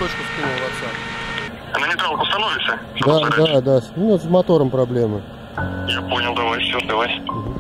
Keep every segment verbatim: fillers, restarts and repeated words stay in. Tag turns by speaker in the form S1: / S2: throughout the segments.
S1: фоточку скинул в WhatsApp.
S2: А на нейтралку установишься?
S1: Да, да, да. Ну, с мотором проблемы.
S2: Я понял, давай, все, давай.
S1: Угу.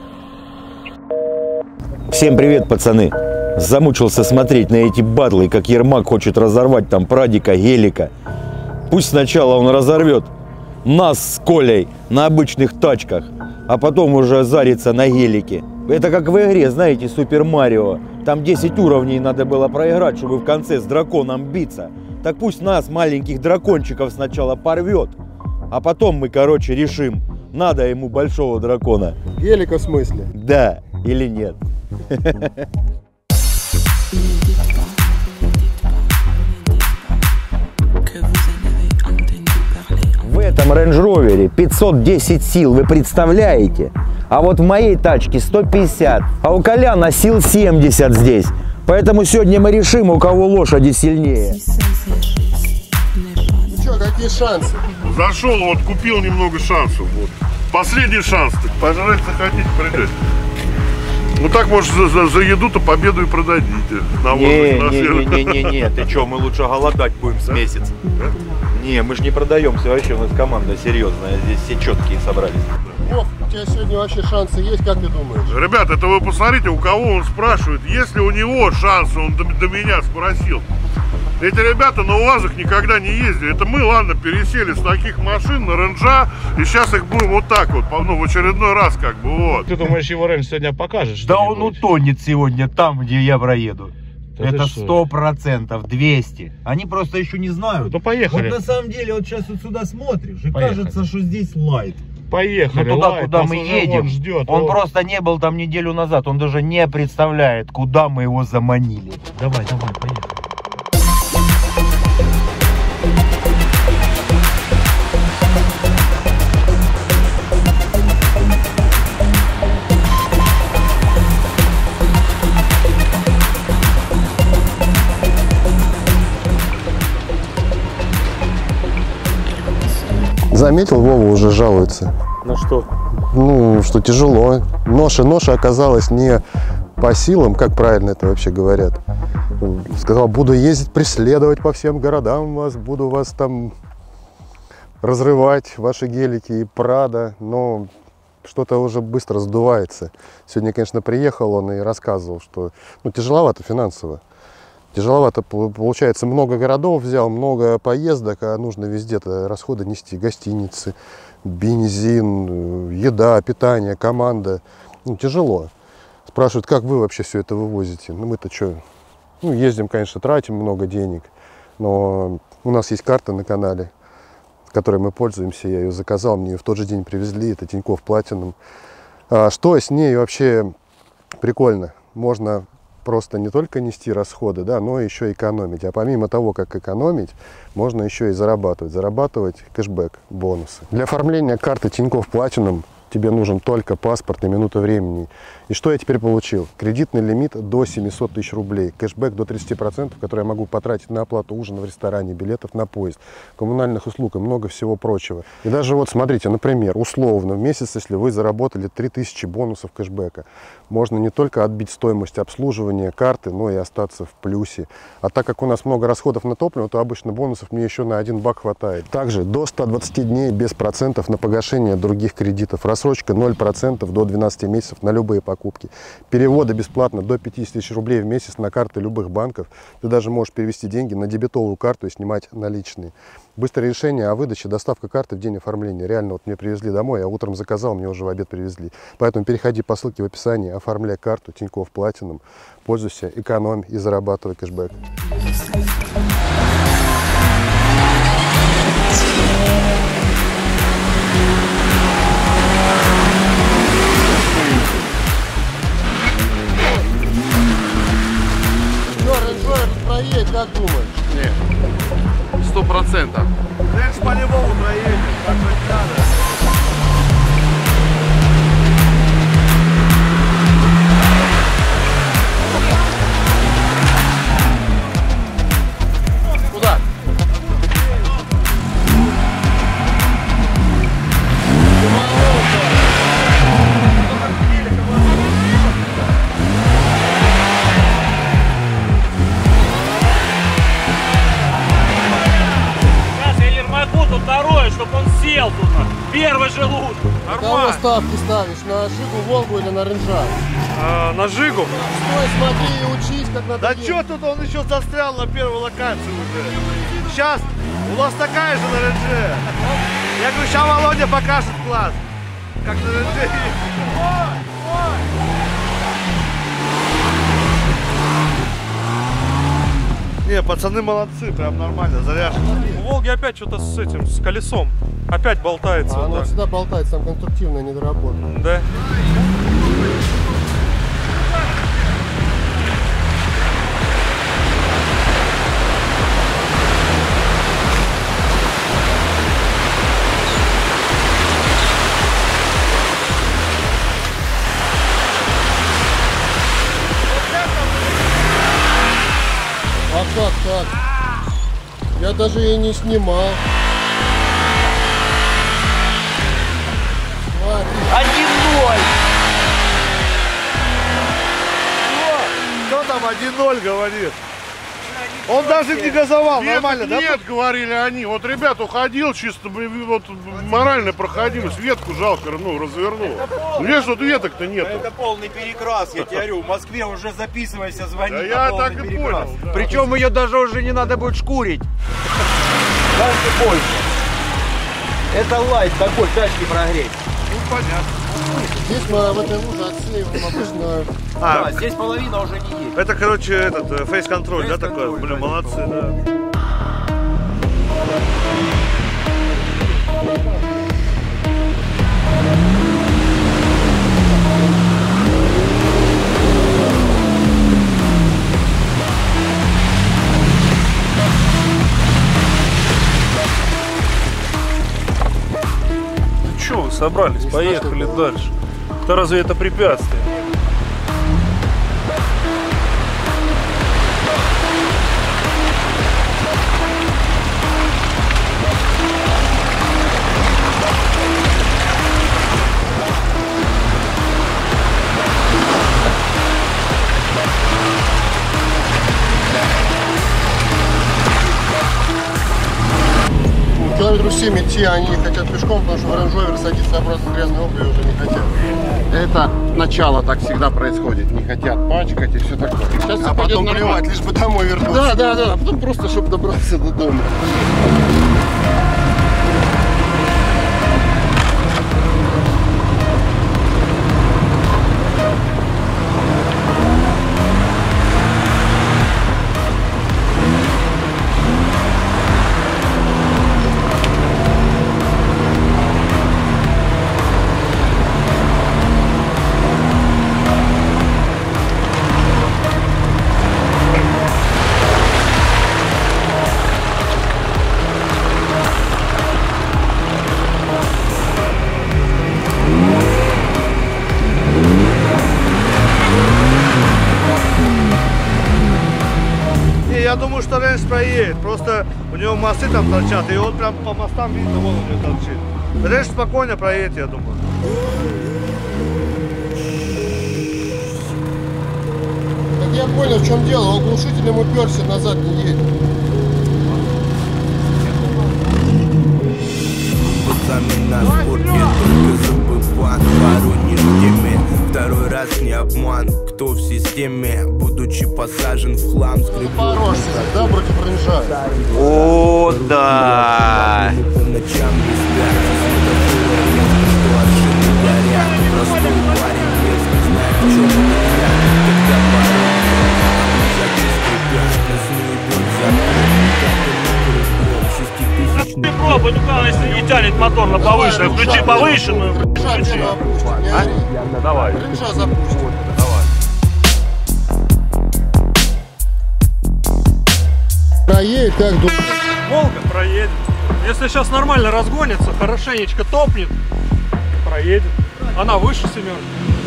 S3: Всем привет, пацаны. Замучился смотреть на эти батлы, как Ермак хочет разорвать там Прадика, Гелика. Пусть сначала он разорвет нас с Колей на обычных тачках, а потом уже зарится на гелике. Это как в игре, знаете, Супер Марио. Там десять уровней надо было проиграть, чтобы в конце с драконом биться. Так пусть нас, маленьких дракончиков, сначала порвет, а потом мы, короче, решим, надо ему большого дракона.
S1: Гелика в смысле?
S3: Да или нет? В этом Range Rover пятьсот десять сил, вы представляете? А вот в моей тачке сто пятьдесят, а у Коляна сил семьдесят здесь. Поэтому сегодня мы решим, у кого лошади сильнее.
S1: Ну что, какие шансы?
S4: Зашел, вот купил немного шансов. Вот. Последний шанс. Пожрать захотите, придете. Ну так, может, за, за, за еду-то победу и продадите. На
S3: Не-не-не-не-не, ты что, мы лучше голодать будем с месяц. Не, мы же не продаемся вообще, у нас команда серьезная, здесь все четкие собрались.
S1: Вов, у тебя сегодня вообще шансы есть, как ты думаешь?
S4: Ребят, это вы посмотрите, у кого он спрашивает. Если у него шансы, он до, до меня спросил. Эти ребята на УАЗах никогда не ездили. Это мы, ладно, пересели с таких машин на ренджа, и сейчас их будем вот так вот, ну, в очередной раз, как бы, вот.
S5: Ты думаешь, его рендж сегодня покажешь?
S3: Да он утонет сегодня там, где я проеду.
S5: Да
S3: это сто процентов, двести. Они просто еще не знают.
S5: Ну поехали.
S3: Вот на самом деле, вот сейчас вот сюда смотришь, и
S5: Поехали.
S3: кажется, что здесь лайт.
S5: Поехали.
S3: Но туда,
S5: лайт,
S3: куда мы едем,
S5: ждет,
S3: он
S5: вот.
S3: просто не был там неделю назад. Он даже не представляет, куда мы его заманили.
S5: Давай, давай, поехали.
S1: Заметил, Вова уже жалуется.
S5: На что?
S1: Ну, что тяжело. Ноша, ноша оказалась не по силам, как правильно это вообще говорят. Сказал, буду ездить, преследовать по всем городам вас, буду вас там разрывать, ваши гелики и Прада, но что-то уже быстро сдувается. Сегодня, конечно, приехал он и рассказывал, что ну, тяжеловато финансово. Тяжеловато, получается, много городов взял, много поездок, а нужно везде-то расходы нести, гостиницы, бензин, еда, питание, команда. Ну, тяжело. Спрашивают, как вы вообще все это вывозите? Ну, мы-то что? Ну, ездим, конечно, тратим много денег, но у нас есть карта на канале, которой мы пользуемся. Я ее заказал, мне ее в тот же день привезли, это Тинькофф Platinum. А что с ней вообще прикольно? Можно просто не только нести расходы, да, но еще экономить. А помимо того, как экономить, можно еще и зарабатывать. Зарабатывать кэшбэк, бонусы. Для оформления карты Тинькофф Platinum тебе нужен только паспорт и минута времени. И что я теперь получил? Кредитный лимит до семисот тысяч рублей, кэшбэк до тридцати процентов, который я могу потратить на оплату ужина в ресторане, билетов на поезд, коммунальных услуг и много всего прочего. И даже вот смотрите, например, условно в месяц, если вы заработали три тысячи бонусов кэшбэка, можно не только отбить стоимость обслуживания карты, но и остаться в плюсе. А так как у нас много расходов на топливо, то обычно бонусов мне еще на один бак хватает. Также до ста двадцати дней без процентов на погашение других кредитов. Рассрочка ноль процентов до двенадцати месяцев на любые покупки. Переводы бесплатно до пятидесяти тысяч рублей в месяц на карты любых банков. Ты даже можешь перевести деньги на дебетовую карту и снимать наличные. Быстрое решение о выдаче, доставка карты в день оформления. Реально, вот мне привезли домой, я утром заказал, мне уже в обед привезли. Поэтому переходи по ссылке в описании, оформляй карту Тинькофф Platinum, пользуйся, экономь и зарабатывай кэшбэк. Проедь, как думаешь?
S6: Нет, сто процентов.
S4: Рендж по-любому проедет, как хоть надо.
S6: Куда?
S5: Первый же лут.
S1: Кого ставки ставишь? На Жигу, Волгу или на Ренжа?
S5: А, на Жигу.
S1: Стой, смотри и учись, как надо.
S7: Да
S1: ездить.
S7: что тут он еще застрял на первой локации уже? Сейчас у нас такая же на Ренже. Я говорю, сейчас Володя покажет класс. Как на Ренже. Не, пацаны молодцы, прям нормально, заряжены.
S5: У Волги опять что-то с этим, с колесом. Опять болтается.
S1: А
S5: вот
S1: оно
S5: так.
S1: всегда болтается, там конструктивная недоработка.
S5: Да.
S1: А как так? Я даже и не снимал. Смотри.
S7: один ноль. Кто там один ноль говорит? Он даже не газовал,
S4: Веток
S7: нормально, да?
S4: нет, говорили они. Вот ребят уходил, чисто блин, вот, моральная проходимость. Ветку жалко, ну, развернул. Ну, видишь, вот веток-то нету.
S8: Это полный перекрас, я тебе говорю. В Москве уже записывайся, звони.
S4: Да
S8: на
S4: я
S8: полный
S4: так и
S8: перекрас.
S4: понял, да.
S8: Причем ее даже уже не надо будет шкурить. Даже больше. Это лайт такой, тачки прогреть.
S7: Ну, понятно.
S1: Здесь мы в этой луже отсеиваем обычно.
S7: А,
S8: Да, здесь половина уже не есть.
S7: это, короче, этот, фейс-контроль, да, такой?
S8: Фейс-контроль,
S7: Блин,
S8: да.
S7: молодцы, да.
S5: Ну что, вы собрались, поехали дальше. Да разве это препятствие?
S1: Километров семь идти они хотят пешком, потому что в Range Rover садиться обратно в грязной обуви уже не хотят. Это начало так всегда происходит. Не хотят пачкать и все такое. Сейчас а потом плевать, лишь бы домой вернуться. Да, да, да. А потом просто, чтобы добраться до дома.
S7: Я думаю, что Рэнж проедет, просто у него мосты там торчат, и он прям по мостам видно, вон у него торчит. Рэнж спокойно проедет, я думаю.
S1: Так я понял, в чем дело. Он глушителем уперся, назад не едет.
S9: Пацаны на спорте только забывают Воронеж в теме. Второй раз не обман, кто в системе. Будучи посажен в хлам, скрипнул.
S1: Порожься, да, против Рэнжа?
S8: О, да.
S9: По ночам не спят, светофора резко, что от шины горят. Простой парень резко знает, в чем нельзя. Когда порог зады скрипят, нас не идут за шеститысячный.
S5: Ты пробуй, ну как, если не тянет мотор на повышенную, включи повышенную, включи.
S1: А?
S5: Давай.
S1: Рэнжа запустит. Проедет, как думаешь?
S5: Волга проедет. Если сейчас нормально разгонится, хорошенечко топнет, проедет. Она выше семерки.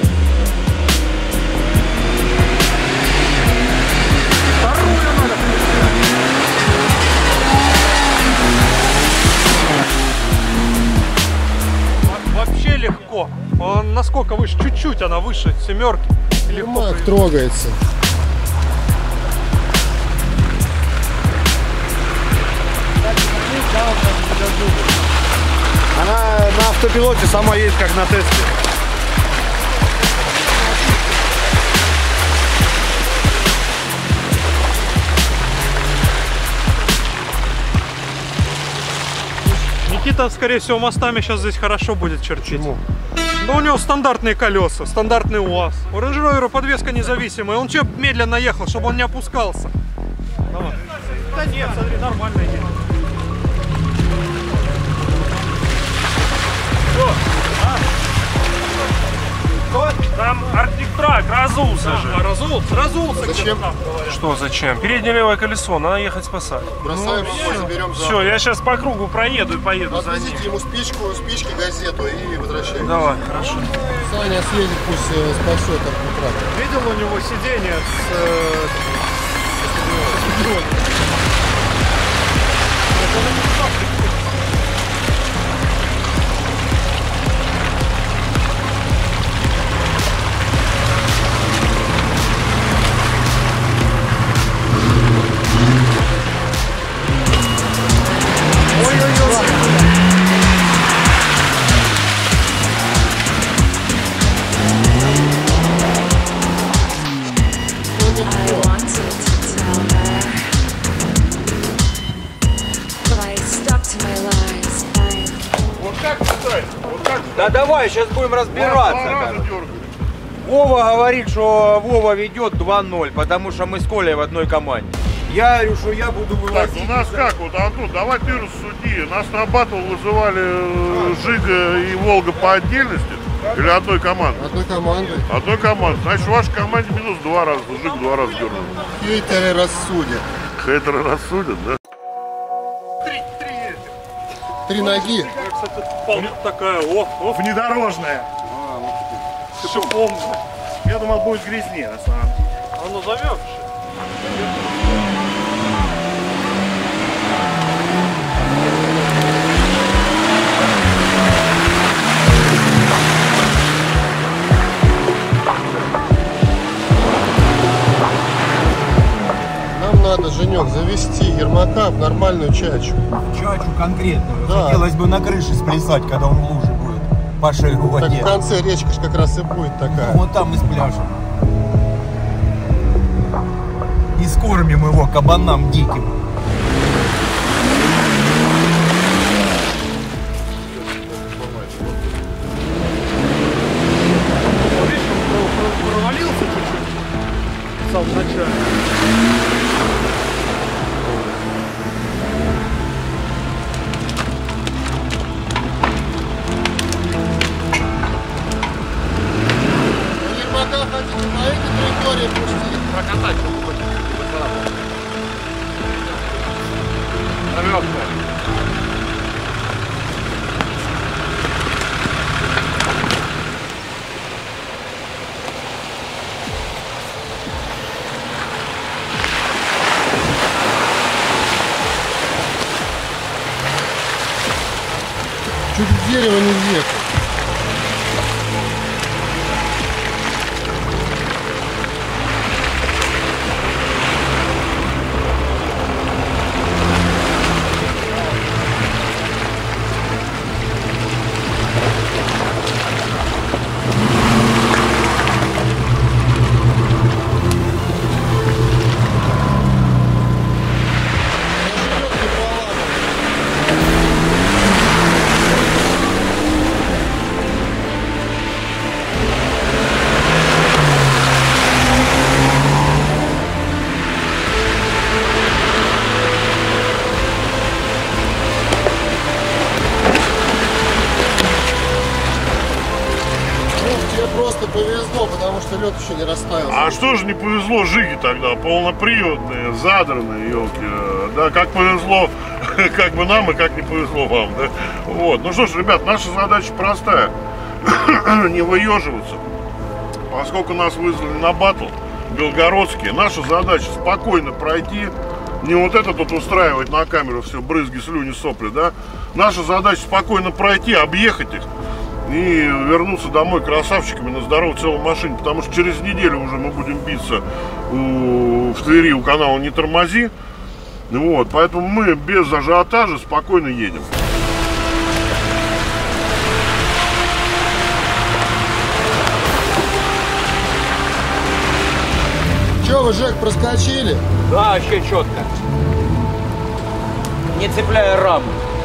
S5: Вторую надо. Во- Вообще легко. Он насколько выше? Чуть-чуть она выше семерки. Легко.
S1: Мак трогается.
S7: Она на автопилоте сама едет как на тесте.
S5: Никита, скорее всего, мостами сейчас здесь хорошо будет чертить.
S1: Почему?
S5: Да у него стандартные колеса, стандартный УАЗ. У Range Rover подвеска независимая. Он что медленно ехал, чтобы он не опускался? Давай. Да нет, смотри, нормально едет. Что? А?
S10: Там Arctic Track разулся же.
S5: А, разулся? Разулся.
S1: Зачем?
S10: Что зачем? Переднее левое колесо, надо ехать спасать.
S1: Бросаем его, заберем за.
S10: Все, я сейчас по кругу проеду и поеду за ним.
S1: Отвезите ему спичку, спички, газету и возвращайтесь.
S10: Давай, хорошо.
S1: Саня съедет, пусть э, спасет от утра.
S5: Видел у него сиденье с... Э,
S8: Да давай, сейчас будем разбираться. Вова говорит, что Вова ведет два ноль, потому что мы с Колей в одной команде. Я говорю, что я буду вывозить.
S4: Так, у нас как вот, Антон, давай ты рассуди. Нас на батл вызывали э, Жига и Волга по отдельности или одной командой?
S1: Одной командой.
S4: Одной командой. Значит, в вашей команде минус два раза, Жиг два раза дернул.
S1: Хейтеры рассудят.
S4: Хейтеры рассудят, да?
S5: Три, три эти.
S1: Три ноги.
S5: Кстати, вполне такая, о, о,
S7: Внедорожная.
S5: шипом.
S7: Я думал, будет грязнее на самом деле.
S5: Оно замерзшее.
S1: Нам надо, Женек, завести Ермака в нормальную чачу.
S8: Чачу конкретную.
S1: Да.
S8: Хотелось бы на крыше сплясать, когда он в луже будет. По шею в
S1: Так
S8: воде.
S1: в конце речка ж как раз и будет такая.
S8: Вот там и спляшем. И скормим его кабанам диким.
S5: Провалился чуть-чуть в самом начале.
S1: Ермака хотите по этой траектории пустить?
S6: Прокатать, чтобы хоть
S1: Чуть в дерево не въехал. Просто повезло, потому что лед еще не растаял.
S4: А что же не повезло Жиге тогда? Полноприводные, задранные, елки. Да, как повезло, как бы нам и как не повезло вам, да? Вот. Ну что ж, ребят, наша задача простая. Не выеживаться. Поскольку нас вызвали на батл белгородские, наша задача спокойно пройти. Не вот это тут устраивать на камеру все, брызги, слюни, сопли, да? Наша задача спокойно пройти, объехать их и вернуться домой красавчиками на здоровой целой машине, потому что через неделю уже мы будем биться у, в Твери у канала «Не тормози». Вот, поэтому мы без ажиотажа спокойно едем.
S1: Че вы, Жек, проскочили?
S8: Да, вообще четко. Не цепляя раму.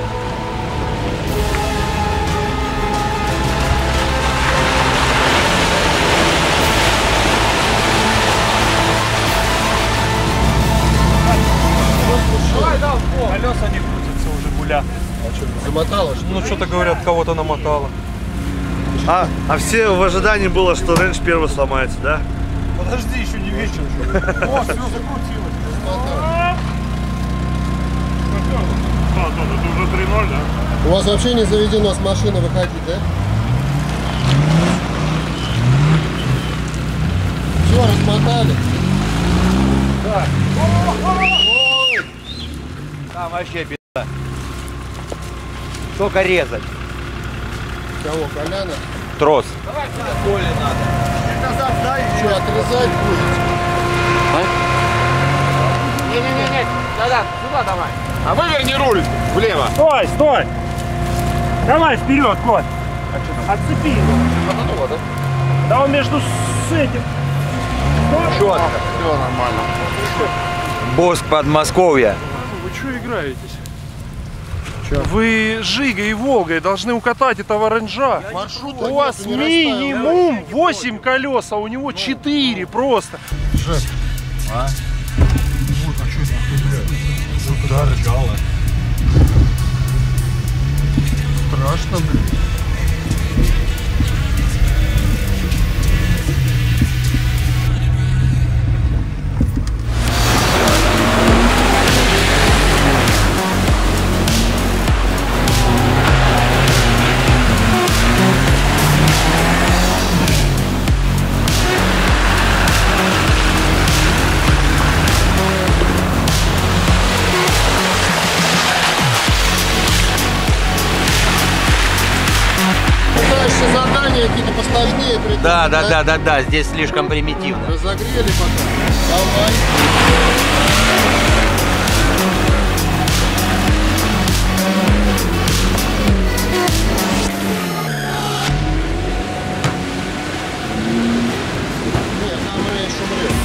S5: Колеса не крутятся уже, гуля.
S1: А что, замотало, что ли?
S5: Ну, что-то говорят, кого-то намотало.
S7: А, а все в ожидании было, что Рейндж первый сломается, да?
S5: Подожди, еще не вечер. О, все закрутилось.
S4: А, тут это уже три ноль, да?
S1: У вас вообще не заведено с машины выходить, да? Все, размотали.
S8: Да. Там вообще беда. Только резать.
S1: Кого, Коляна?
S8: Трос. Коле надо.
S7: Назад, да, и
S1: Что, отрезать будете?
S6: Не-не-не, да-да, сюда давай. А выверни руль влево.
S10: Стой, стой! Давай вперед, Коль! Отцепи его.
S6: Мотануло, да?
S10: Да он между с этим.
S8: Четко.
S6: Все нормально.
S8: Боск Подмосковья.
S5: Вы что играетесь? Вы Жигой и Волгой должны укатать этого Ренджа.
S1: Маршрута
S5: У вас
S1: нету, не расставил.
S5: минимум восемь колес, а у него четыре просто.
S1: Жек.
S8: А?
S1: Вот, а что это, блядь? Куда рычало? Страшно, блин. Задания какие-то посложнее.
S8: Да, да, да, да, да, здесь слишком примитивно.
S1: Разогрели пока. Давай. Нет, там Рейндж умрет.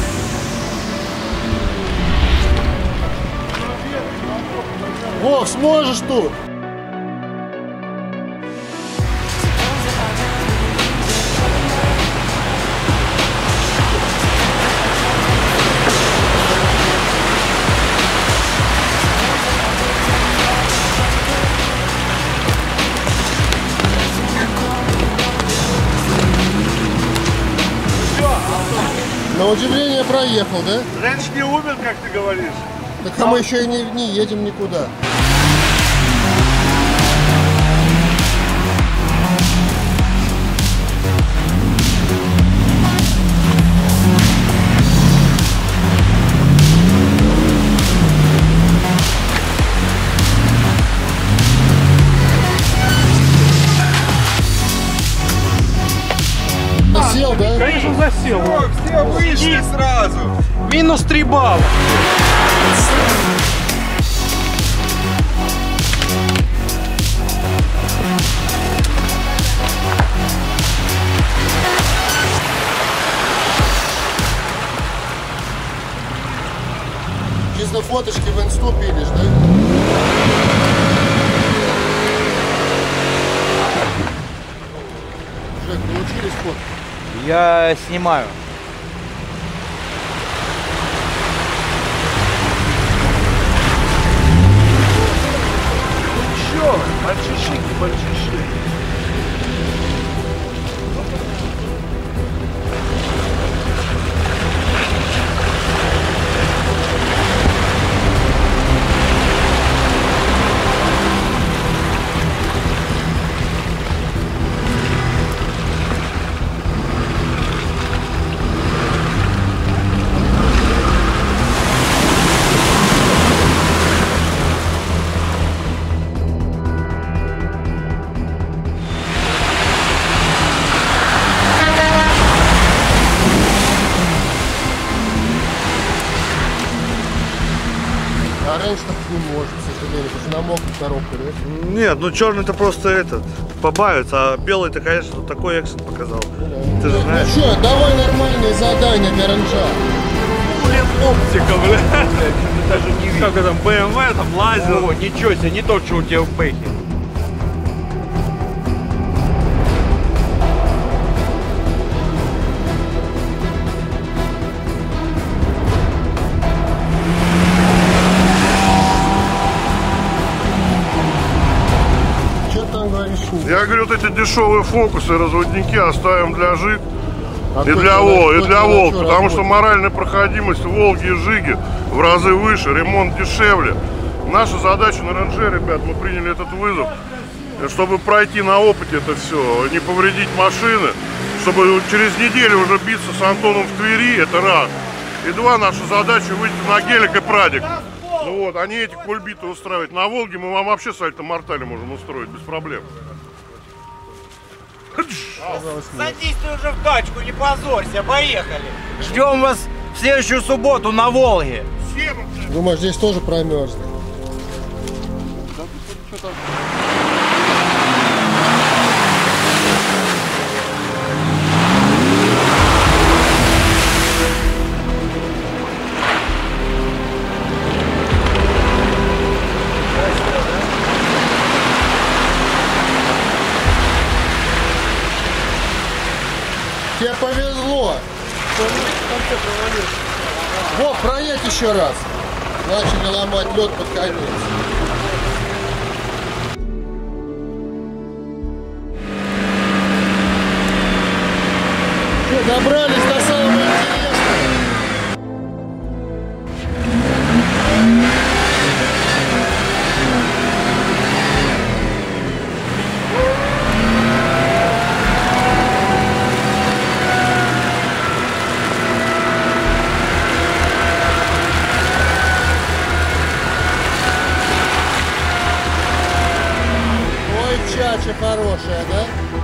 S1: Вов, сможешь тут? На удивление проехал, да?
S7: Рейндж не умер, как ты говоришь.
S1: Так а мы еще и не, не едем никуда. Засел, да?
S5: Конечно, засел.
S8: Все вышли сразу.
S5: Минус три балла.
S1: Чисто фоточки в инсту пилишь, да? Жек, научились фото?
S8: Я снимаю.
S7: Чё? Мальчишики, мальчишики.
S1: А раньше так не может, к сожалению, потому что намокнет коробка, да?
S7: Нет, ну черный-то просто этот, побавится, а белый-то, конечно, такой экшен показал.
S1: Ну, да.
S7: Ты же
S1: Ну
S7: знаешь.
S1: что, давай нормальные задания для Ренджа.
S5: оптика, блядь.
S8: Даже не видно.
S5: Как это, бэ эм вэ, там, лазер.
S8: О, ничего себе, не то, что у тебя в бэхе.
S1: Что ты там говоришь?
S4: Я говорю, вот эти дешевые фокусы, разводники оставим для Жиг
S1: А
S4: и
S1: кто
S4: для
S1: тебя-
S4: Вол, и
S1: кто
S4: для
S1: тебя
S4: Волг,
S1: что
S4: потому что
S1: разводит?
S4: моральная проходимость Волги и Жиги в разы выше, ремонт дешевле. Наша задача на Рэнже, ребят, мы приняли этот вызов, чтобы пройти на опыте это все, не повредить машины, чтобы через неделю уже биться с Антоном в Твери, это раз. И два, наша задача выйти на гелик и прадик. Ну вот, они эти кульбиты устраивают. На Волге мы вам вообще сальто-мортали можем устроить без проблем.
S8: Садись ты уже в тачку, не позорься, поехали. Ждем вас в следующую субботу на Волге.
S1: Думаешь, здесь тоже промерзнет? Тебе повезло. Вот, проедь еще раз. Начали ломать лед под конец. Что, добрались до самого интересного? Ой, чача хорошая, да?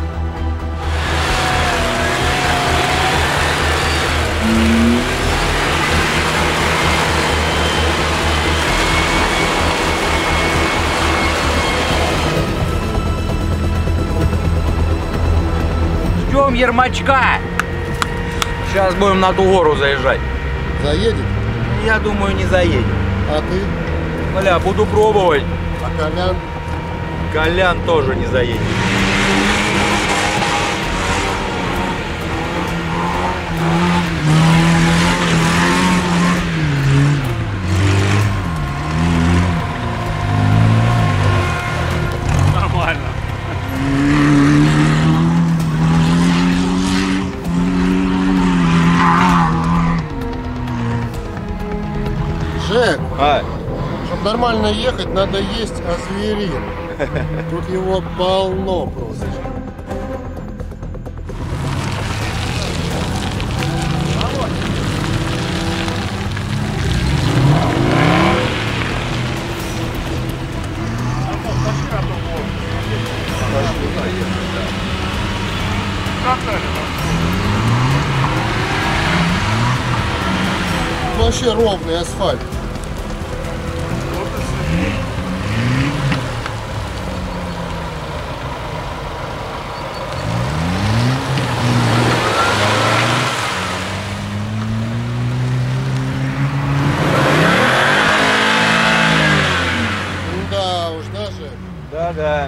S8: Ждем Ермачка. Сейчас будем на ту гору заезжать.
S1: Заедет?
S8: Я думаю, не заедем.
S1: А ты?
S8: Бля, буду пробовать.
S1: А Колян?
S8: Колян тоже не заедет.
S5: Нормально.
S1: Жек,
S3: А,
S1: чтобы нормально ехать, надо есть азверин. Тут его полно просто. Вообще ровный асфальт. Да уж, даже.
S8: Да-да.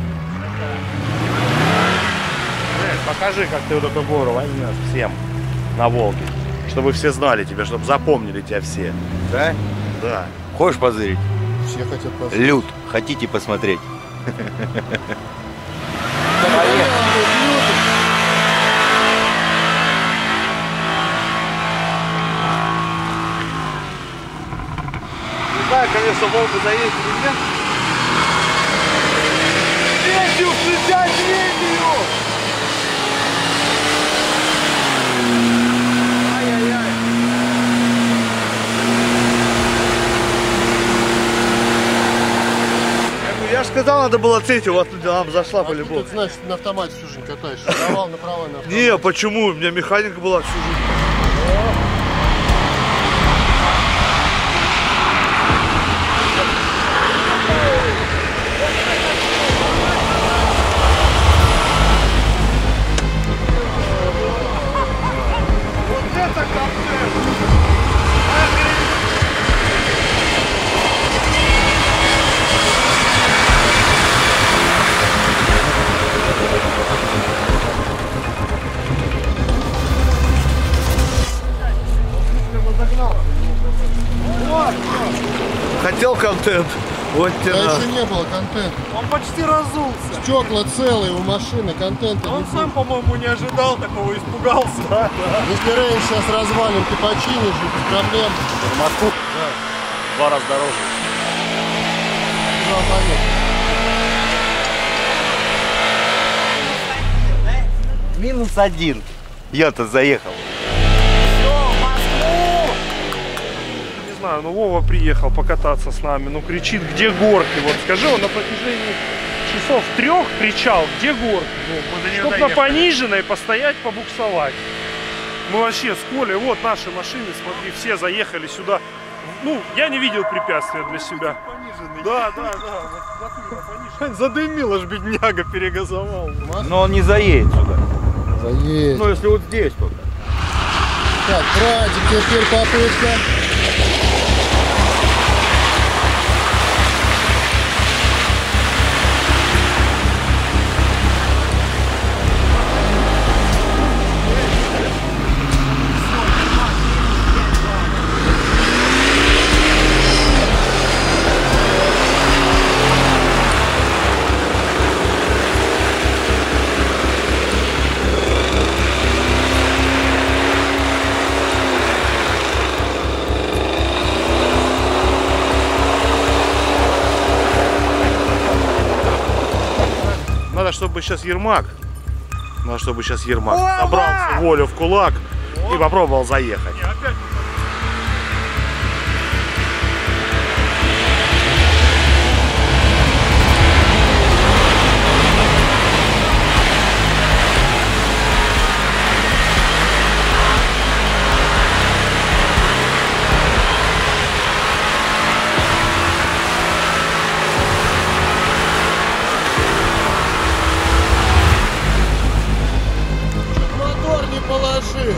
S7: Покажи, как ты вот эту гору возьмешь всем на Волге. Чтобы все знали тебя, чтобы запомнили тебя все.
S8: Да?
S7: Да.
S3: хочешь позырить?
S1: Все хотят посмотреть.
S3: Люд, хотите посмотреть?
S7: Не знаю, конечно, Волга заедет или нет. Третью, включай третью! Ай-яй-яй. Я же сказал, надо было третью, вот нам зашла
S1: А ты
S7: по-любому.
S1: тут, значит, на автомате всю жизнь катаешь. Давал на права, на автомате.
S7: Не, почему? У меня механика была всю жизнь. Вот это концерт! Хотел контент. Вот
S1: Да
S7: тебе.
S1: еще не было контента.
S5: Он почти разулся.
S1: Стекла целые у машины, контента
S5: Он
S1: не
S5: сам,
S1: было.
S5: по-моему, не ожидал такого, испугался. Да, да.
S1: Если рейс сейчас развалим, ты починишь, без проблем.
S7: В Москву? Да. Два раза дороже.
S1: Два понятно.
S8: Минус один. Я-то заехал.
S5: Не знаю, ну Вова приехал покататься с нами, ну кричит, где горки? Вот скажи, он на протяжении часов трех кричал, где горки? Ну, чтоб на пониженной постоять, побуксовать. Мы вообще с Колей, вот наши машины, смотри, все заехали сюда. Ну, я не видел препятствия для себя. Да, да, да. Вот, задымил, аж бедняга перегазовал.
S8: Но он не заедет сюда.
S1: Заедет.
S8: Ну, если вот здесь только.
S1: Так, братик, теперь попытка.
S7: Надо, чтобы сейчас Ермак, надо, чтобы сейчас Ермак набрался волю в кулак и попробовал заехать.
S1: Мотор не положил.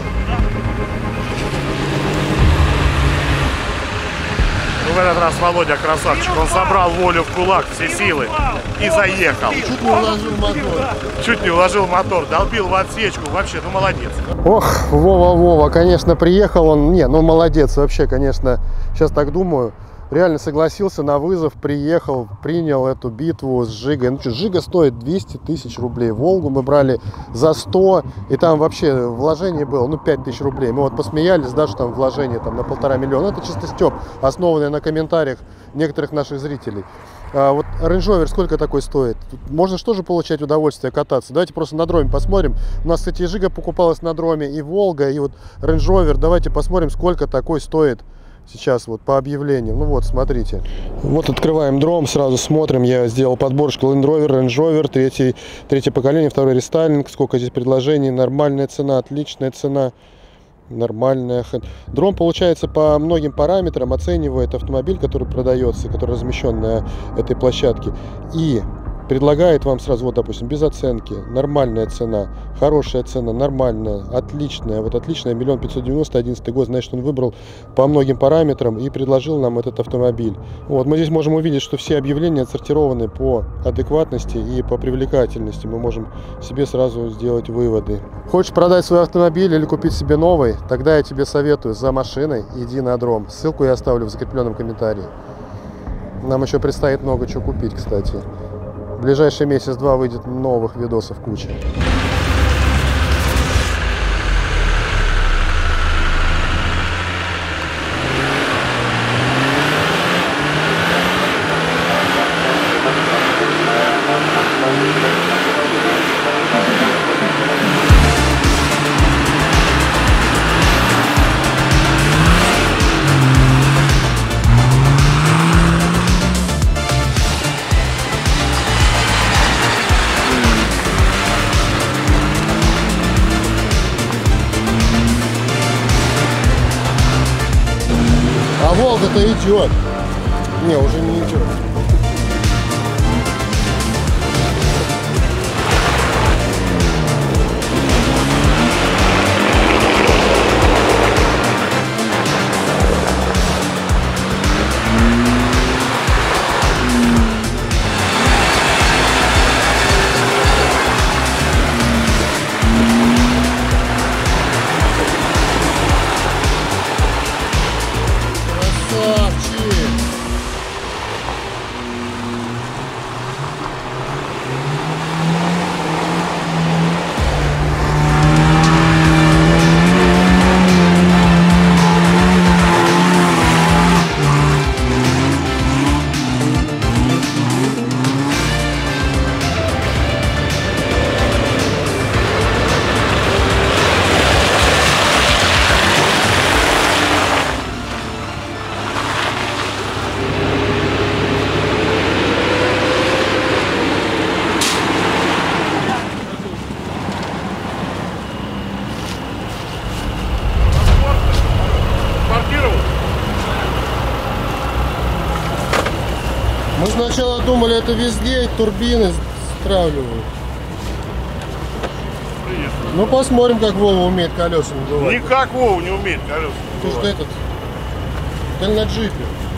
S7: Ну, в этот раз Володя красавчик, он собрал волю в кулак, все силы и заехал.
S1: Чуть не уложил мотор.
S7: Чуть не уложил мотор, долбил в отсечку, вообще, ну молодец.
S1: Ох, Вова, Вова, конечно, приехал он, не, ну молодец, вообще, конечно, сейчас так думаю, реально согласился на вызов, приехал, принял эту битву с Жигой. Ну что, Жига стоит двести тысяч рублей, Волгу мы брали за сто, и там вообще вложение было, ну, пять тысяч рублей. Мы вот посмеялись, да, что там вложение там на полтора миллиона, это чисто стёб, основанное на комментариях некоторых наших зрителей. А вот Range Rover сколько такой стоит? Тут можно что же получать удовольствие кататься? Давайте просто на дроме посмотрим. У нас, кстати, и Жига покупалась на дроме, и Волга, и вот Range Rover. Давайте посмотрим, сколько такой стоит сейчас вот по объявлению. Ну вот, смотрите. Вот открываем дром, сразу смотрим. Я сделал подборочку Land Rover, Range Rover, третий, третье поколение, второй рестайлинг. Сколько здесь предложений? Нормальная цена, отличная цена. Нормальная. Дрон, получается, по многим параметрам оценивает автомобиль, который продается, который размещен на этой площадке, и предлагает вам сразу, вот, допустим, без оценки, нормальная цена, хорошая цена, нормальная, отличная. Вот отличная, миллион пятьсот девяносто, одиннадцатый год, значит, он выбрал по многим параметрам и предложил нам этот автомобиль. Вот, мы здесь можем увидеть, что все объявления отсортированы по адекватности и по привлекательности. Мы можем себе сразу сделать выводы. Хочешь продать свой автомобиль или купить себе новый? Тогда я тебе советую, за машиной иди на дром. Ссылку я оставлю в закрепленном комментарии. Нам еще предстоит много чего купить, кстати. В ближайший месяц-два выйдет новых видосов куча. А Волга-то идет. Не, уже не идет. Красавчик! Мы сначала думали, это везде турбины стравливают. Ну посмотрим, как Вова умеет колеса надувать.
S4: Никак Вова не умеет колеса.
S1: Ты что этот? Ты на джипе.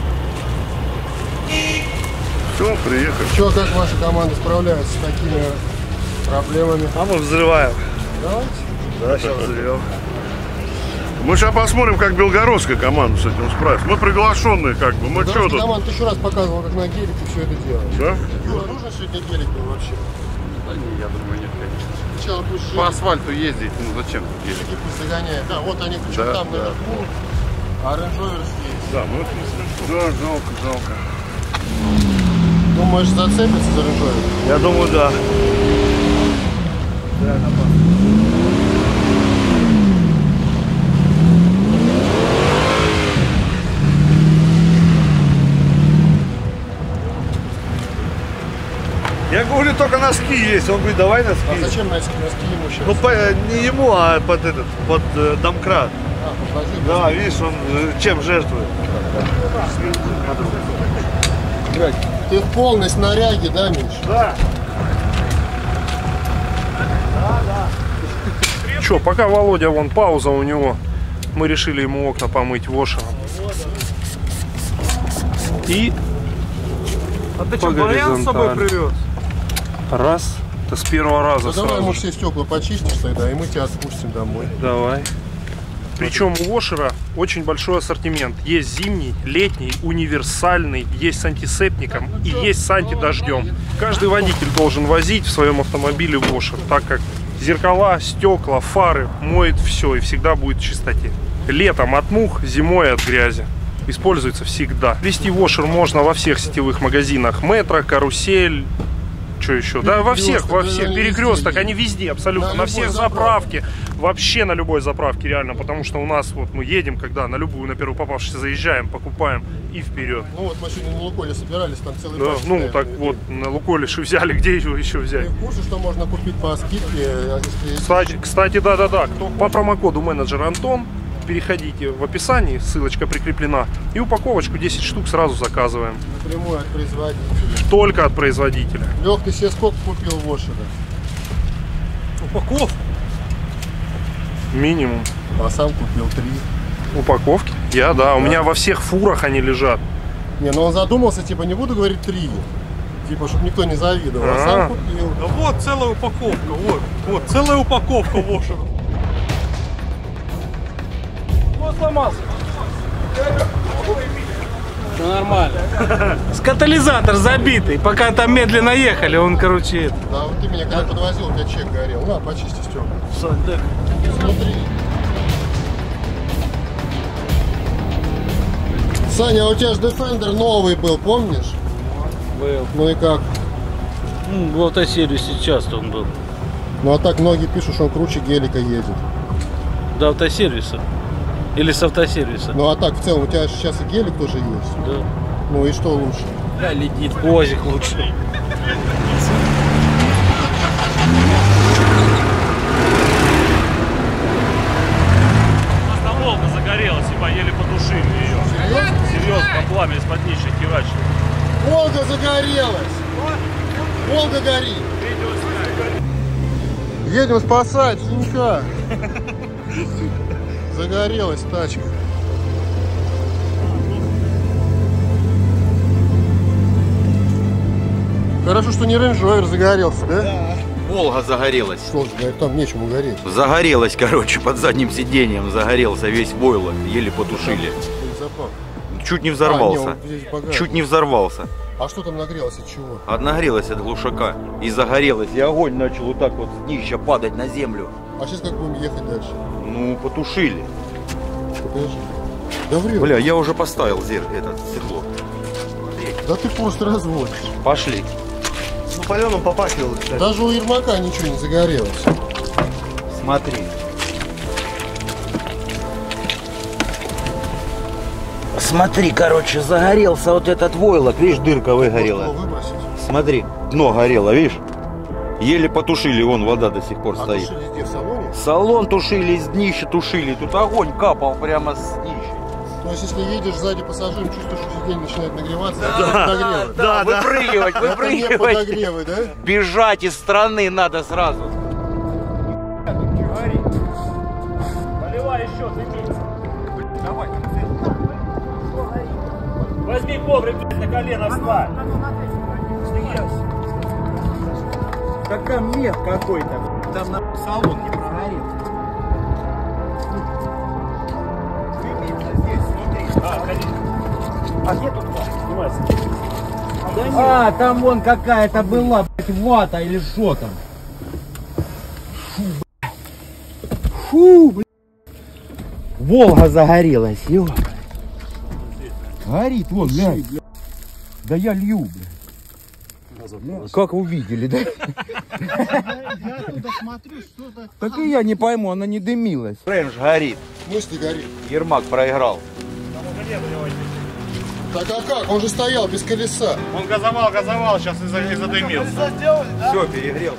S4: Все, приехали.
S1: Что, как ваша команда справляется с такими проблемами?
S7: А мы взрываем.
S1: Давайте.
S7: Да, сейчас взрывем.
S4: Мы сейчас посмотрим, как белгородская команда с этим справится. Мы приглашенные, как бы. Мы что тут?
S1: Команда еще раз показывала, как на гелике все это делать.
S4: Да?
S1: Юра, нужно сегодня гелик был вообще?
S11: Да не, я думаю, нет, конечно.
S1: Сначала пусть
S11: По асфальту ездить, ну зачем тут гелик?
S1: пусть загоняет. Да, вот они причем
S11: Да,
S1: там
S11: да.
S1: наверху. А Range Rover есть.
S4: Да, ну это не смешно. Да, жалко, жалко.
S1: Думаешь, зацепится за Range Rover?
S7: Я думаю, да. Я говорю, только носки есть. Он говорит, давай носки.
S1: А зачем носки, носки ему сейчас?
S7: Ну, по, не ему, а под этот, под э, домкрат.
S1: А, подложи.
S7: Да, видишь, он э, чем жертвует.
S1: Ты в полной снаряге, да, Миш?
S7: Да.
S5: Че, пока Володя, вон пауза у него, мы решили ему окна помыть вошером. И
S7: А ты
S5: по
S7: что, бурьян с собой
S5: горизонтали.
S7: привез?
S5: Раз, это с первого раза
S1: Ну, давай
S5: сразу
S1: ему
S5: же.
S1: все стекла почистишь тогда, и мы тебя отпустим домой.
S5: Давай. Причем у вошера очень большой ассортимент. Есть зимний, летний, универсальный, есть с антисептиком и есть с антидождем. Каждый водитель должен возить в своем автомобиле вошер, так как зеркала, стекла, фары моет все и всегда будет в чистоте. Летом от мух, зимой от грязи. Используется всегда. Вести вошер можно во всех сетевых магазинах. Метро, Карусель, что еще? Да, во всех, во всех. Перекресток, они везде, абсолютно. На всех заправке. Вообще на любой заправке, реально. Потому что у нас вот мы едем, когда на любую, на первую попавшуюся заезжаем, покупаем и вперед.
S1: Ну вот мы сегодня на Лукойле собирались, там целый
S5: Да,
S1: пачек
S5: ну
S1: стояли.
S5: так вот, на Лукойле же взяли, где его еще
S1: Ты
S5: взять?
S1: в курсе, что можно купить по скидке, если...
S5: Кстати, кстати, да-да-да, кто по промокоду менеджер Антон, переходите в описании, ссылочка прикреплена, и упаковочку десять штук сразу заказываем.
S1: Напрямую от производителя.
S5: Только от производителя.
S1: Лех, ты себе сколько купил вошера?
S5: Упаковку? Минимум.
S1: А сам купил три.
S5: Упаковки? Я, да, у меня во всех фурах они лежат.
S1: Не, ну он задумался, типа, не буду говорить три. Типа, чтобы никто не завидовал. А,
S5: А.
S1: сам купил.
S7: Да вот целая упаковка, вот, вот целая упаковка вошера.
S5: Вот сломался.
S10: Все нормально. С катализатор забитый. Пока там медленно ехали, он, короче, это.
S1: Да, вот ты меня когда подвозил, у тебя чек горел. На, почисти стекла.
S10: Сань, да.
S1: Смотри. Саня, а у тебя же Defender новый был, помнишь?
S10: Был.
S1: Ну и как?
S10: Ну, в автосервисе часто он был.
S1: Ну а так многие пишут, что он круче гелика едет.
S10: До автосервиса. Или с автосервиса.
S1: Ну а так, в целом, у тебя сейчас и гелик тоже есть.
S10: Да.
S1: Ну и что лучше?
S10: Да, летит. Озик лучше.
S12: Просто Волга загорелась, и еле потушили ее.
S1: Серьезно?
S12: Серьезно, пламя из-под днища херачили.
S1: Волга загорелась! Волга горит! Едем спасать Женька. Загорелась тачка. Хорошо, что не Range Rover загорелся, да? Да.
S3: Волга загорелась.
S1: Слушай, говорит, там нечему гореть.
S3: Загорелась, короче, под задним сиденьем загорелся весь войлок, еле потушили.
S1: Запах.
S3: Чуть не взорвался.
S1: А, не, он здесь багажник.
S3: Чуть не взорвался.
S1: А что там нагрелось от чего?
S3: А нагрелась от глушака и загорелась. И огонь начал вот так вот с днища падать на землю.
S1: А сейчас как будем ехать дальше?
S3: Ну, потушили.
S1: Покажи. Да врешь.
S3: Бля, я уже поставил зер... этот стекло.
S1: Да ты просто разводишь.
S3: Пошли.
S7: Ну, паленым попахивало, кстати.
S1: Даже у Ермака ничего не загорелось.
S3: Смотри. Смотри, короче, загорелся вот этот войлок. Видишь, дырка выгорела.
S1: Можно его выбросить?
S3: Смотри, дно горело, видишь? Еле потушили, вон вода до сих пор
S1: А
S3: стоит.
S1: тушили где, в салоне?
S3: Салон тушили, с днища тушили. Тут огонь капал прямо с днища.
S1: То есть, если едешь сзади пассажиром, чувствуешь, что сиденье начинает нагреваться,
S8: Да,
S1: это подогревы.
S8: да, да. Выпрыгивать,
S1: Это не
S8: выпрыгивать.
S1: подогревы, да?
S8: Бежать из страны надо сразу.
S12: Поливай еще, дымится. Давай. Возьми коврик, блядь, на колено встань.
S8: Как там мех какой-то. Там на салон не прогорел.
S12: А где тут снимайся?
S8: А, там вон какая-то была, блядь, вата или что там. Фу, блядь. Фу, блядь. Волга загорелась, ё. Горит, вон, глянь. Да я лью, блядь. Как вы видели, да?
S1: Я туда смотрю, что-то...
S8: Так и я не пойму, она не дымилась. Рейндж горит.
S1: В смысле горит?
S8: Ермак проиграл.
S1: Так а как? Он же стоял без колеса.
S4: Он газовал, газовал, сейчас и задымился.
S8: Все, перегрел.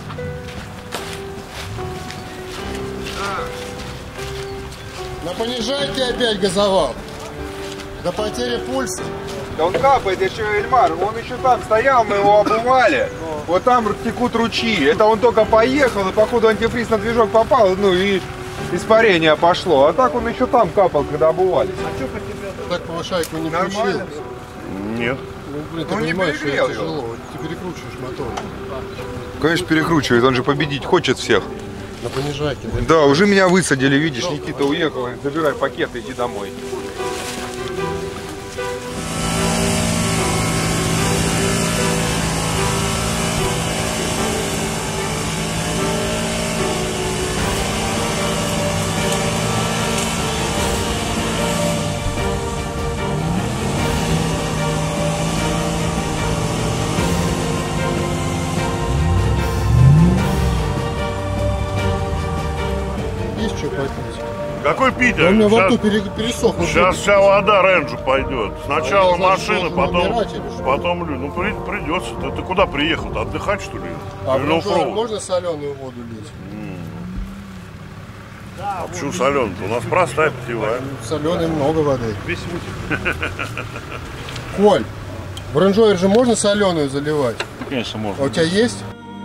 S1: На понижайке опять газовал. До потери пульса.
S13: Да он капает еще, Эльмар, он еще там стоял, мы его обували. Вот там текут ручьи. Это он только поехал, и походу антифриз на движок попал, ну и испарение пошло. А так он еще там капал, когда обувались.
S1: А что по тебе? Так повышайку не включил?
S4: Нет.
S1: Ну, блин, ты
S13: Ну, не
S1: понимаешь, что
S13: перегрел
S1: это
S13: его.
S1: тяжело. Ты перекручиваешь мотор.
S13: Конечно, перекручивает, он же победить хочет всех.
S1: На понижайке, да?
S13: Да, уже меня высадили, видишь, Никита уехал, забирай пакет, иди домой.
S1: Есть что попить?
S4: Какой пить?
S1: Да у меня во
S4: Сейчас-
S1: рту пере- пересох. Ну,
S4: Сейчас вся вода рейнджу пойдет. Сначала
S1: А я, значит,
S4: машина,
S1: должен
S4: потом,
S1: умирать или что?
S4: потом люди. Ну при- придется. Ты, ты куда приехал? Отдыхать что ли?
S1: А
S4: Или
S1: в
S4: оффроуд?
S1: Ренжоне можно соленую воду лить?
S4: А почему соленый-то? У нас простая питьевая.
S1: Соленой много воды. Коль, в Range Rover же можно соленую заливать?
S12: Конечно, можно.
S1: А у тебя есть?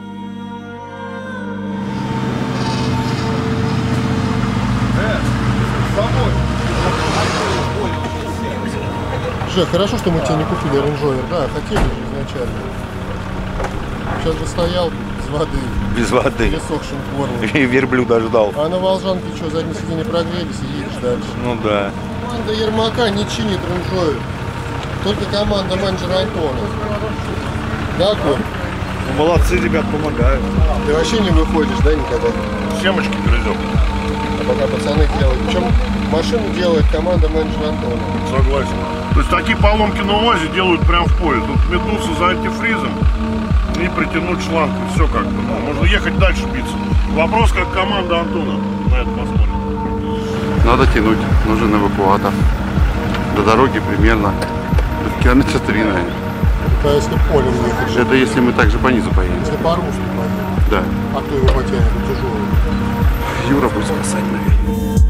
S1: Жек, хорошо, что мы тебе не купили Range Rover, да, хотели же изначально. Сейчас бы стоял без воды.
S3: Без воды.
S1: Пересохшим горлом.
S3: И верблюда ждал.
S1: А на Волжанке что, задние сиденья прогрелись и едешь дальше.
S3: Ну да.
S1: Команда Ермака не чинит Range Rover. Только команда менеджера Антона. Да, Коль?
S4: Молодцы, ребят, помогают.
S1: Ты вообще не выходишь, да, никогда?
S4: Семечки грызем.
S1: А пока пацаны делают. Причем машину делает команда менеджера Антона.
S4: Согласен. То есть такие поломки на УАЗе делают прям в поле. Тут метнуться за антифризом и притянуть шланг. И все как бы. Ну, можно ехать дальше биться. Вопрос, как команда Антона на это посмотрит.
S11: Надо тянуть, нужен эвакуатор. До дороги примерно километра три, наверное.
S1: Это если полем ехать.
S11: Это если мы также по низу поедем.
S1: Если по русски поедем.
S11: Да.
S1: А кто его потянет? Это тяжелый.
S11: Юра будет спасать, наверное.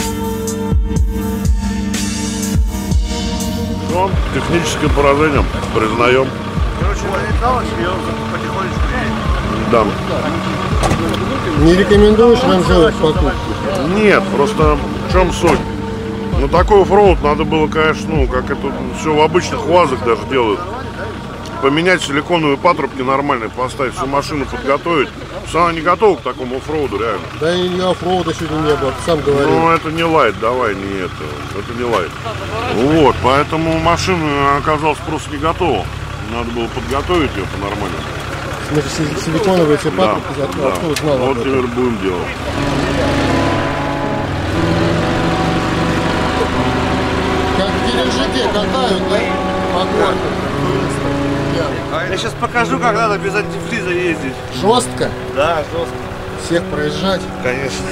S4: Все, техническое поражение признаем.
S7: Короче, налеталось, и он потихонечку едет.
S4: Да.
S1: Не рекомендуешь Range Rover к покупке?
S4: Нет, просто в чем суть? Ну такой оффроуд надо было, конечно, ну как это все в обычных УАЗах даже делают. Поменять силиконовые патрубки нормальные, поставить всю машину, подготовить. Потому она не готова к такому оффроуду, реально.
S1: Да и оффроуда сегодня не было, ты сам говорил.
S4: Ну это не лайт, давай, не это. Это не лайт. Вот, поэтому машина оказалась просто не готова. Надо было подготовить ее по-нормальному.
S1: В смысле, си- силиконовые все
S4: Да,
S1: патрубки, за-
S4: да.
S1: откуда знал об
S4: Вот
S1: этом?
S4: теперь будем делать.
S1: Как в Геленджике катают, да? По горкам.
S7: Я сейчас покажу, как надо без антифриза ездить.
S1: Жестко?
S7: Да, жестко.
S1: Всех проезжать?
S7: Конечно.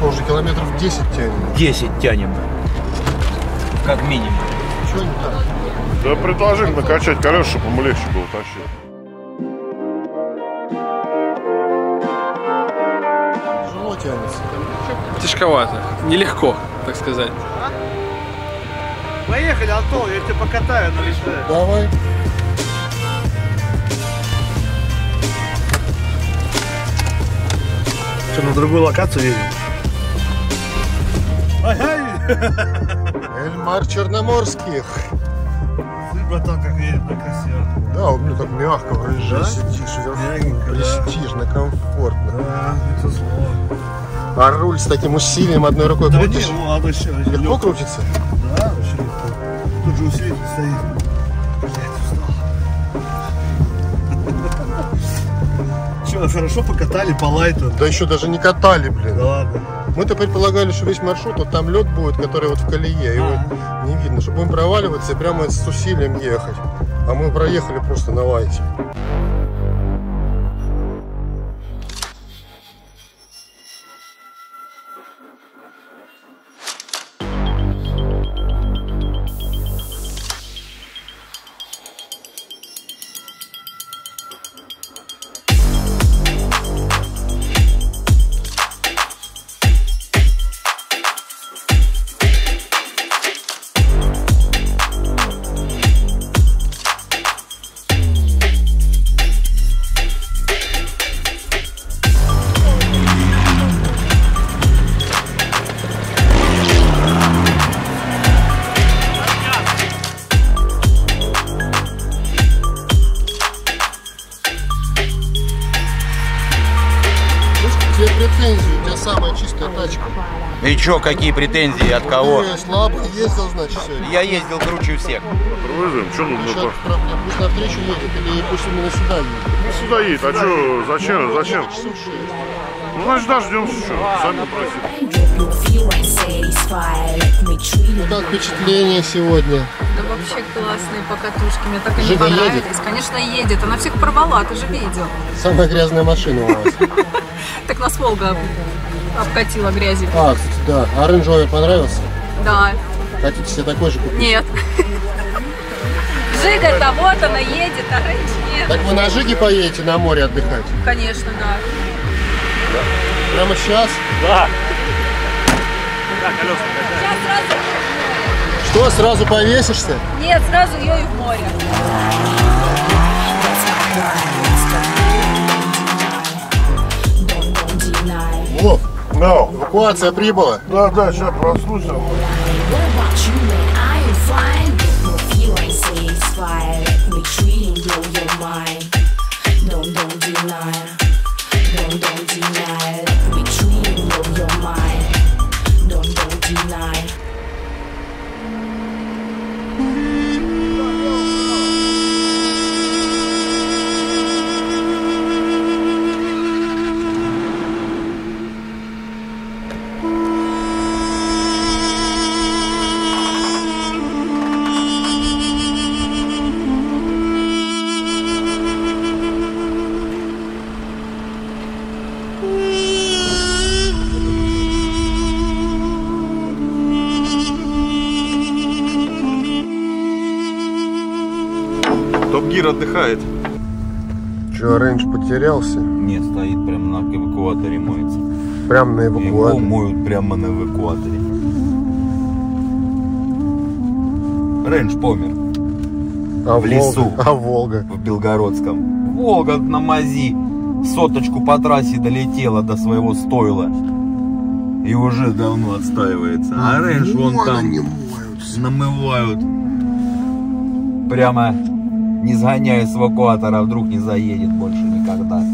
S1: сколько уже? Километров десять тянем?
S3: десять тянем. Как минимум.
S1: Чего не так?
S4: Да предложили накачать колеса, чтобы ему легче было тащить.
S1: Тяжело тянется.
S10: Тяжковато. Нелегко, так сказать.
S7: Поехали, Антон, я тебя покатаю на лишнее.
S1: Давай.
S7: Что, на другую локацию едем?
S1: Эльмар Черноморских.
S7: Ты, братан, как едет, так красиво.
S1: Да, он мне так мягко в рыже
S7: Да?
S1: сидишь.
S7: Мягенько, да.
S1: Престижно, комфортно.
S7: Да, это зло.
S1: А руль с таким усилием одной рукой
S7: Да
S1: крутишь?
S7: не, ну, а вообще, вообще
S1: Легко
S7: легко.
S1: крутится?
S7: Да, вообще легко. Тут же усилитель стоит. Блядь, устал. Че, хорошо покатали по лайту?
S1: Да еще даже не катали, блин.
S7: Да ладно.
S1: Мы-то предполагали, что весь маршрут, вот там лед будет, который вот в колее, его не видно, что будем проваливаться и прямо с усилием ехать. А мы проехали просто на лайте. Претензии, у тебя самая чистая тачка.
S3: И чё, какие претензии, от кого?
S1: Ты слабо ездил, значит, сегодня.
S3: Я ездил круче всех.
S4: Провозим, что нужно?
S1: Сейчас проблема. Пусть навстречу едет или пусть именно сюда едет.
S4: Ну сюда едет, а что, зачем, зачем?
S1: Часов шесть.
S4: Ну значит дождемся, что, сами попросили.
S1: Ну как впечатление сегодня?
S14: Да вообще классные покатушки, мне так они
S1: Жига
S14: понравились.
S1: едет?
S14: Конечно, едет, она всех порвала, ты же видел.
S1: Самая грязная машина у вас.
S14: Так нас Волга обкатила грязью.
S1: А, кстати, да. А Range Rover понравился?
S14: Да.
S1: Хотите себе такой же купить?
S14: Нет. Жига-то вот она едет, а раньше нет.
S1: Так вы на Жиге поедете на море отдыхать?
S14: Конечно, да.
S1: Прямо сейчас?
S12: Да. Да, колеса
S14: Сейчас сразу...
S1: Что, сразу повесишься?
S14: Нет, сразу ее и в море.
S1: Вов, no. Эвакуация прибыла.
S4: Да, да, сейчас проснусь.
S3: Топ Гир отдыхает.
S1: Че, Рейндж потерялся?
S3: Нет, стоит прямо на эвакуаторе, моется.
S1: Прямо на
S3: Его
S1: эвакуаторе?
S3: моют прямо на эвакуаторе. Рейндж помер.
S1: А
S3: в лесу.
S1: Волга? А Волга?
S3: В Белгородском. Волга на мази соточку по трассе долетела до своего стойла. И уже давно отстаивается. А Рейндж вон там намывают. Прямо не сгоняя с эвакуатора, вдруг не заедет больше никогда.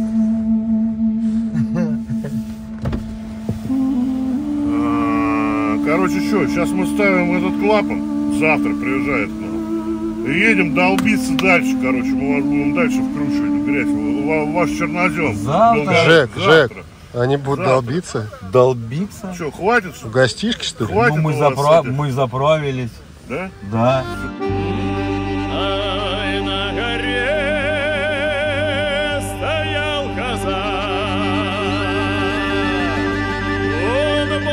S4: Короче, что, сейчас мы ставим этот клапан, завтра приезжает к нам. И едем долбиться дальше, короче, мы вас будем дальше вкручивать, грязь, ваш чернозем.
S1: Завтра? Жек, Жек, они будут завтра долбиться?
S3: Долбиться?
S4: Что, хватит?
S1: В гостишке, что ли?
S3: Хватит, ну, мы, запра... мы заправились.
S4: Да?
S3: Да.
S12: стоял казак. Он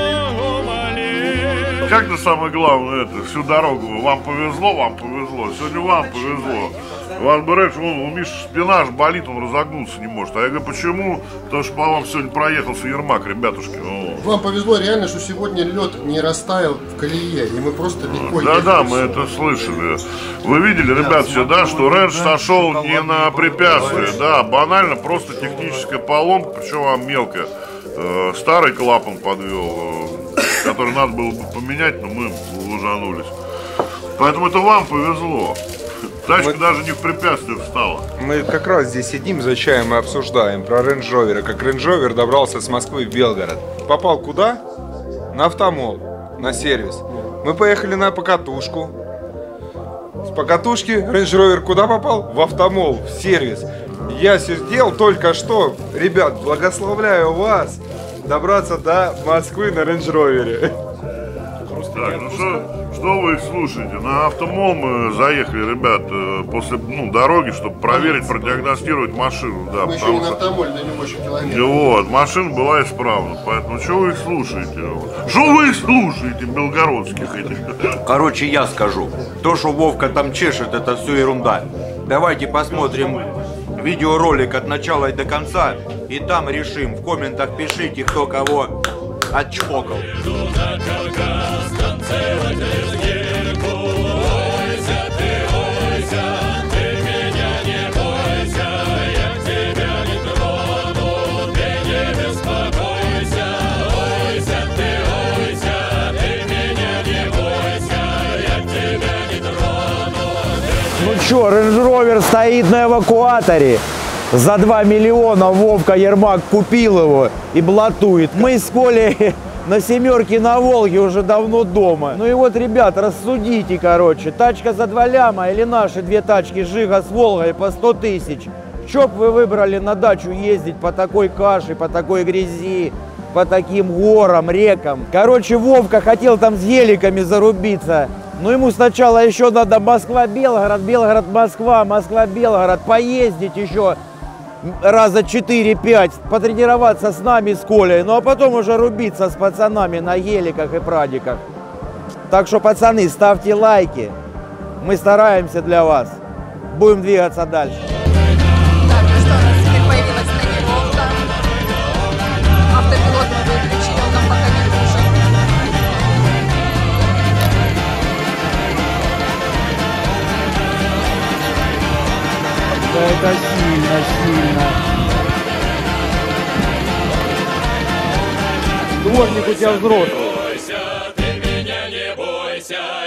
S4: как это самое главное, это, всю дорогу, вам повезло, вам повезло, сегодня вам повезло. Иван Борисович, вон, у Миши спина аж болит, он разогнуться не может. А я говорю, почему? Потому что по вам сегодня проехался Ермак, ребятушки. О.
S1: Вам повезло реально, что сегодня лед не растаял в колее, и мы просто легко
S4: ехали. Да-да, мы это слышали. Вы видели, ребят, все, да, что Рэндж сошел не на препятствие, да, банально, просто техническая поломка, причем вам мелкая. Старый клапан подвел, который надо было бы поменять, но мы лужанулись. Поэтому это вам повезло. Тачка мы... даже не в препятствие встала.
S13: Мы как раз здесь сидим за чаем и обсуждаем про Range Rover, как Range Rover добрался с Москвы в Белгород. Попал куда? На автомол, на сервис. Мы поехали на покатушку. С покатушки Range Rover куда попал? В автомол, в сервис. Я сделал только что, ребят, благословляю вас добраться до Москвы на Range Rover.
S4: Так, ну что, что вы слушаете? На автомол мы заехали, ребят, после ну, дороги, чтобы проверить, продиагностировать машину. Да,
S1: мы еще не на автомоле, на него еще километр.
S4: Вот, машина была исправна, поэтому что вы их слушаете? Что вы их слушаете, белгородских этих?
S3: Короче, я скажу, то, что Вовка там чешет, это все ерунда. Давайте посмотрим видеоролик от начала и до конца, и там решим. В комментах пишите, кто кого отчпокал.
S15: Ну чё, Range Rover стоит на эвакуаторе. За два миллиона Вовка Ермак купил его и блатует. Мы с Колей на семерке на Волге уже давно дома. Ну и вот, ребят, рассудите, короче. Тачка за два ляма или наши две тачки Жига с Волгой по сто тысяч. Чё б вы выбрали на дачу ездить по такой каше, по такой грязи, по таким горам, рекам? Короче, Вовка хотел там с геликами зарубиться. Но ему сначала еще надо Москва-Белгород, Белгород-Москва, Москва-Белгород, поездить еще раза четыре-пять, потренироваться с нами, с Колей, ну а потом уже рубиться с пацанами на геликах и прадиках. Так что, пацаны, ставьте лайки, мы стараемся для вас, будем двигаться дальше.
S14: Так, ну что, у нас теперь появилась тонировка, автопилот мы выключили, он нам пока не нужен.
S15: Да это сильно, сильно. Дворник у тебя взрослый.
S9: Ты меня не бойся.